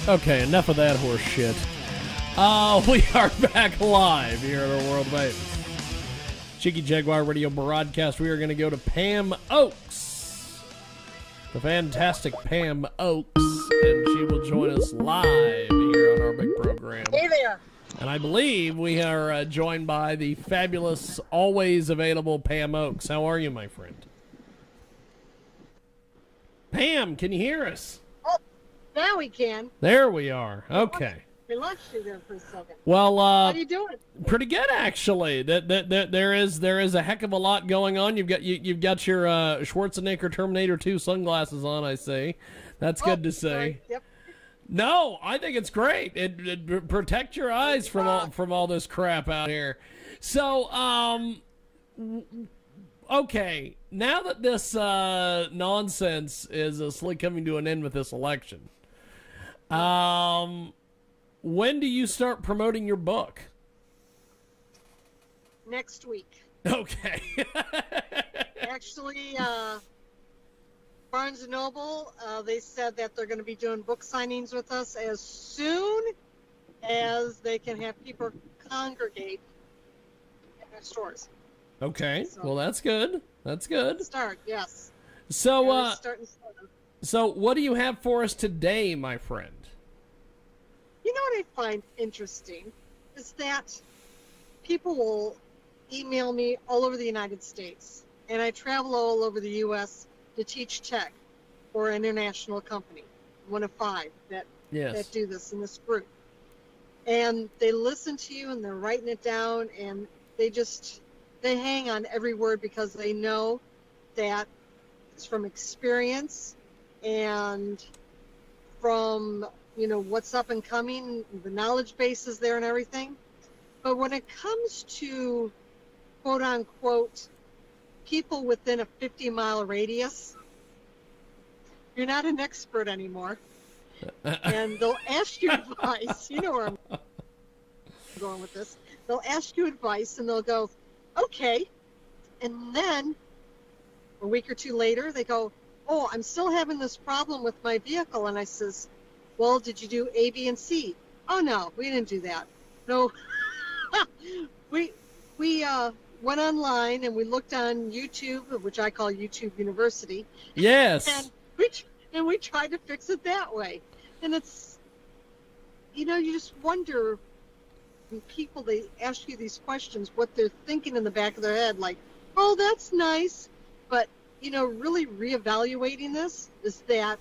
Okay, enough of that horse shit. We are back live here at our world famous Jiggy Jaguar radio broadcast. We are going to go to Pam Oakes, the fantastic Pam Oakes, and she will join us live here on our big program. Hey there. And I believe we are joined by the fabulous, always available Pam Oakes. How are you, my friend? Pam, can you hear us? Oh, now we can. There we are. Okay. We lost you there for a second. Well, how you doing? Pretty good, actually. There is a heck of a lot going on. You've got your Schwarzenegger Terminator 2 sunglasses on. I see. That's good to see. Sorry. Yep. No, I think it's great. It protect your eyes from all this crap out here. So, okay, now that this nonsense is slowly coming to an end with this election, when do you start promoting your book? Next week. Okay. Actually, Barnes & Noble, they said that they're going to be doing book signings with us as soon as they can have people congregate in their stores. Okay. So, well, that's good. That's good. Start, yes. So, starting. So what do you have for us today, my friend? You know what I find interesting is that people will email me all over the United States, and I travel all over the U.S. to teach tech for an international company, one of 5 that do this in this group. And they listen to you, and they're writing it down, and they hang on every word because they know that it's from experience and from, what's up and coming, the knowledge base is there and everything. But when it comes to, quote unquote, people within a 50-mile radius, you're not an expert anymore. And they'll ask you advice. You know where I'm going with this. They'll ask you advice, and they'll go, okay. And then a week or 2 later, they go, oh, I'm still having this problem with my vehicle. And I says, well, did you do A, B, and C? Oh, no, we didn't do that. No. we went online and we looked on YouTube, which I call YouTube University. Yes. And we tried to fix it that way. And it's, you just wonder when people, they ask you these questions, what they're thinking in the back of their head, like, oh, that's nice. But, really reevaluating this is that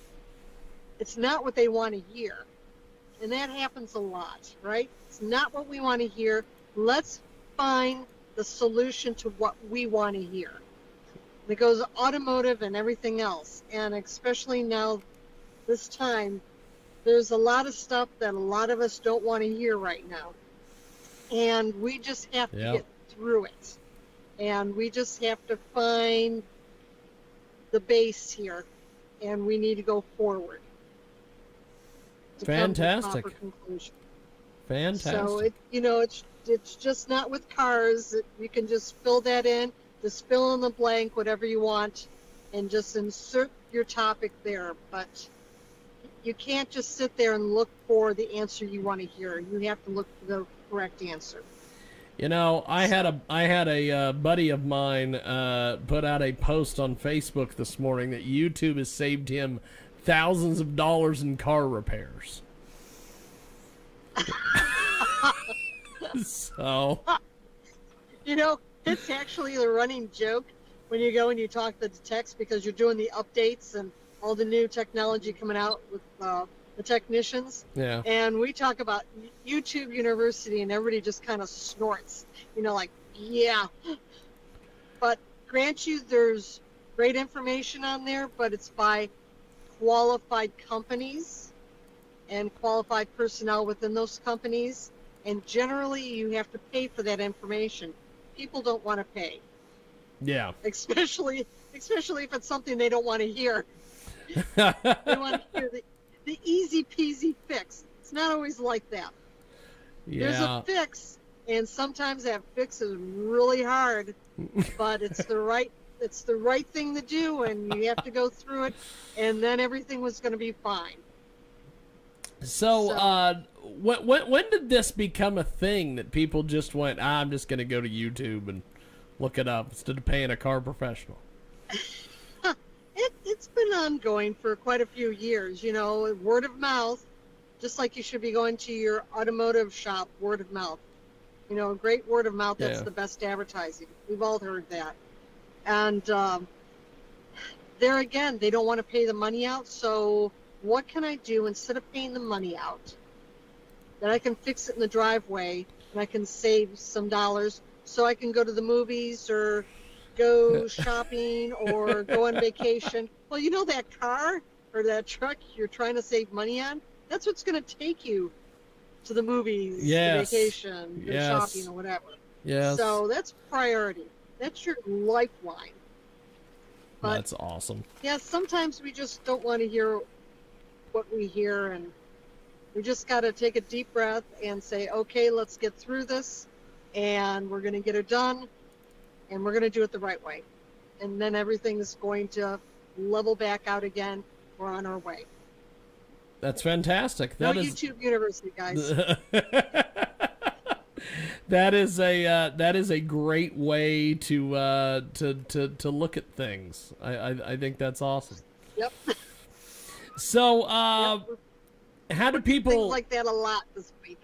it's not what they want to hear. And that happens a lot, right? It's not what we want to hear. Let's find the solution to what we want to hear. And it goes automotive and everything else. And especially now, this time, there's a lot of stuff that a lot of us don't want to hear right now. And we just have to get through it. And we just have to find the base here. And we need to go forward. Fantastic. Fantastic. So it's just not with cars. You can just fill that in, just fill in the blank, whatever you want, and just insert your topic there. But you can't just sit there and look for the answer you want to hear. You have to look for the correct answer. I had a buddy of mine put out a post on Facebook this morning that YouTube has saved him thousands of dollars in car repairs. So, it's actually the running joke when you go and you talk to the techs because you're doing the updates and all the new technology coming out with the technicians. Yeah. And we talk about YouTube University, and everybody just kind of snorts, like, yeah. But grant you, there's great information on there, but it's by qualified companies and qualified personnel within those companies, and generally you have to pay for that information. People don't want to pay. Yeah. Especially if it's something they don't want to hear. They want to hear the easy peasy fix. It's not always like that. Yeah. There's a fix, and sometimes that fix is really hard, but it's the right thing to do, and you have to go through it, and then everything was going to be fine. So, when did this become a thing that people just went, I'm just going to go to YouTube and look it up instead of paying a car professional? It's been ongoing for quite a few years, word of mouth, just like you should be going to your automotive shop, word of mouth. Great word of mouth, that's the best advertising. We've all heard that. And there again, they don't want to pay the money out, so what can I do instead of paying the money out? That I can fix it in the driveway and I can save some dollars so I can go to the movies or go shopping or go on vacation. Well, that car or that truck you're trying to save money on, that's what's going to take you to the movies, the vacation, the shopping or whatever. Yes. So that's priority. That's your lifeline. But, that's awesome. Yeah, sometimes we just don't want to hear what we hear, and we just got to take a deep breath and say, okay, let's get through this, and we're going to get it done, and we're going to do it the right way. And then everything's going to level back out again. We're on our way. That's fantastic. No YouTube University, guys. That is a great way to look at things. I think that's awesome. Yep. So, how do people things like that a lot this week?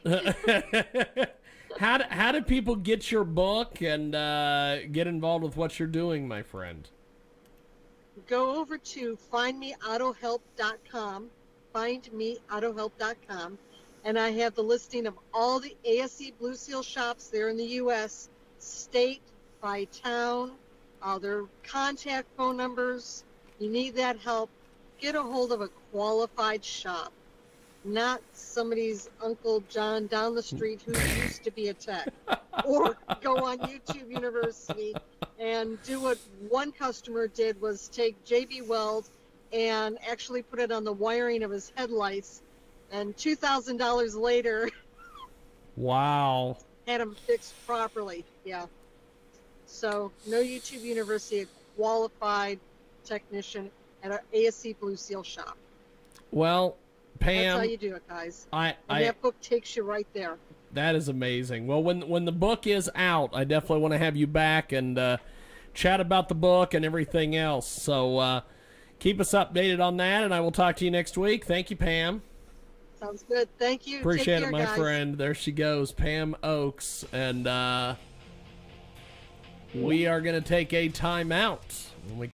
How do people get your book and get involved with what you're doing, my friend? Go over to findmeautohelp.com, findmeautohelp.com, and I have the listing of all the ASE Blue Seal shops there in the U.S., state by town, their contact phone numbers. You need that help, get a hold of a qualified shop, not somebody's Uncle John down the street who used to be a tech. Or go on YouTube University and do what one customer did, was take JB Weld and actually put it on the wiring of his headlights, and $2,000 later, wow, had them fixed properly. Yeah. So no YouTube University, a qualified technician at an ASE Blue Seal shop. Well, Pam, that's how you do it, guys. That book takes you right there. That is amazing. Well, when the book is out, I definitely want to have you back and chat about the book and everything else. So keep us updated on that, and I will talk to you next week. Thank you, Pam. Sounds good. Thank you. Appreciate Take care, it, my guys. friend. There she goes, Pam Oakes. And we are going to take a time out. When we